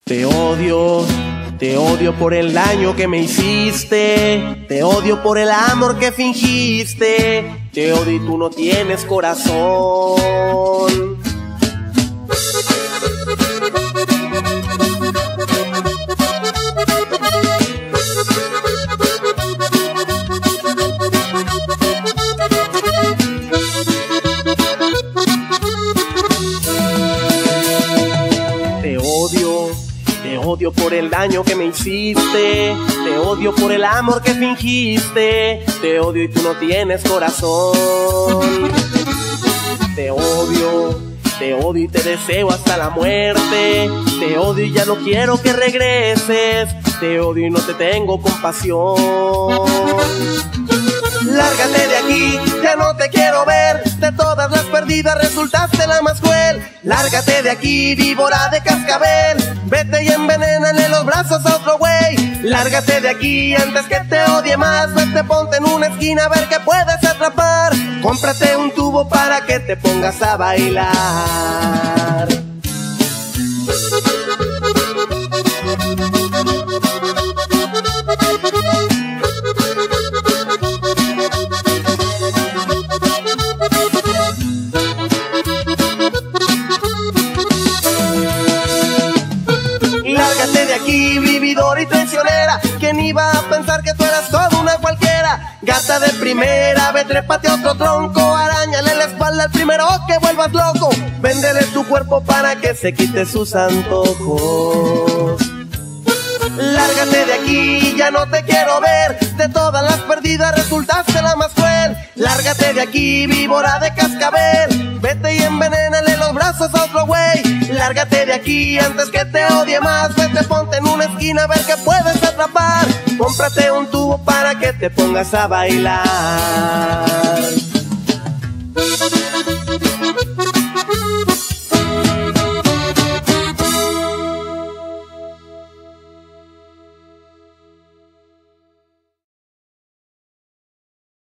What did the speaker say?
Te odio por el daño que me hiciste. Te odio por el amor que fingiste. Te odio y tú no tienes corazón. Te odio por el daño que me hiciste. Te odio por el amor que fingiste. Te odio y tú no tienes corazón. Te odio y te deseo hasta la muerte. Te odio y ya no quiero que regreses. Te odio y no te tengo compasión. Lárgate de aquí, ya no te quiero ver. De todas las perdidas resultaste la más cruel. Lárgate de aquí, víbora de cascabel. Vete y envenénale los brazos a otro güey. Lárgate de aquí antes que te odie más. Vete, ponte en una esquina a ver qué puedes atrapar. Cómprate un tubo para que te pongas a bailar. Lárgate de aquí, vividora y traicionera. ¿Quién iba a pensar que tú eras toda una cualquiera? Gata de primera, ve, trépate a otro tronco. Arañale la espalda al primero que vuelvas loco. Véndele tu cuerpo para que se quite sus antojos. Lárgate de aquí, ya no te quiero ver. De todas las perdidas resultaste la más cruel. Lárgate de aquí, víbora de cascabel. Vete y envenénale los brazos a otro güey. Lárgate de aquí antes que te odie más. Vete, ponte en una esquina a ver qué puedes atrapar. Cómprate un tubo para que te pongas a bailar.